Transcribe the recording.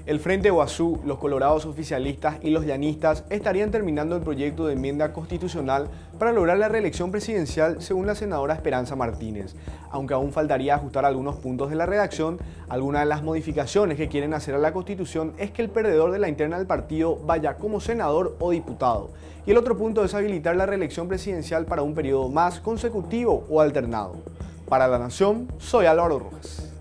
El Frente Guazú, los colorados oficialistas y los llanistas estarían terminando el proyecto de enmienda constitucional para lograr la reelección presidencial según la senadora Esperanza Martínez. Aunque aún faltaría ajustar algunos puntos de la redacción, algunas de las modificaciones que quieren hacer a la Constitución es que el perdedor de la interna del partido vaya como senador o diputado. Y el otro punto es habilitar la reelección presidencial para un periodo más consecutivo o alternado. Para La Nación, soy Álvaro Rojas.